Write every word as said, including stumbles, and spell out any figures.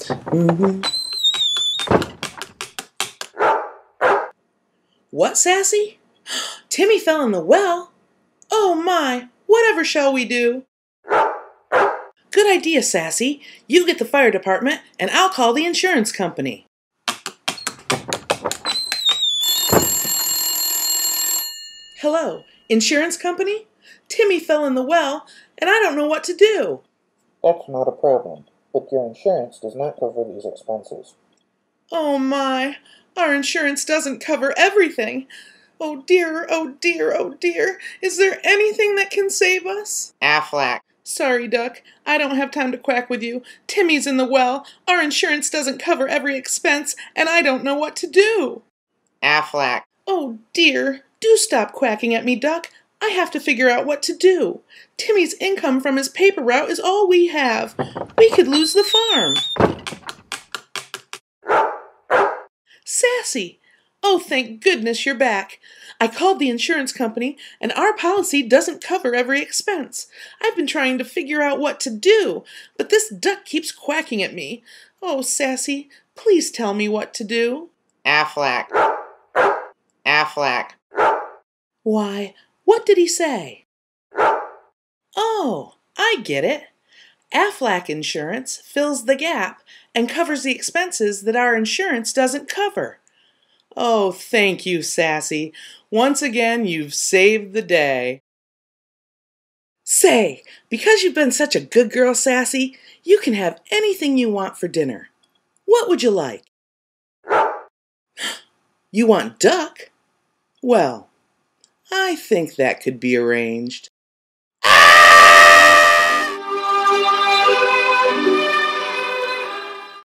Mm-hmm. What, Sassy? Timmy fell in the well? Oh my, whatever shall we do? Good idea, Sassy. You get the fire department and I'll call the insurance company. Hello, insurance company? Timmy fell in the well and I don't know what to do. That's not a problem, but your insurance does not cover these expenses. Oh my, our insurance doesn't cover everything. Oh dear, oh dear, oh dear. Is there anything that can save us? Aflac. Sorry, Duck. I don't have time to quack with you. Timmy's in the well. Our insurance doesn't cover every expense, and I don't know what to do. Aflac. Oh dear. Do stop quacking at me, Duck. I have to figure out what to do. Timmy's income from his paper route is all we have. We could lose the farm. Sassy! Oh, thank goodness you're back. I called the insurance company, and our policy doesn't cover every expense. I've been trying to figure out what to do, but this duck keeps quacking at me. Oh, Sassy, please tell me what to do. Aflac. Aflac. Why, what did he say? Oh, I get it. Aflac insurance fills the gap and covers the expenses that our insurance doesn't cover. Oh, thank you, Sassy. Once again, you've saved the day. Say, because you've been such a good girl, Sassy, you can have anything you want for dinner. What would you like? You want duck? Well, I think that could be arranged.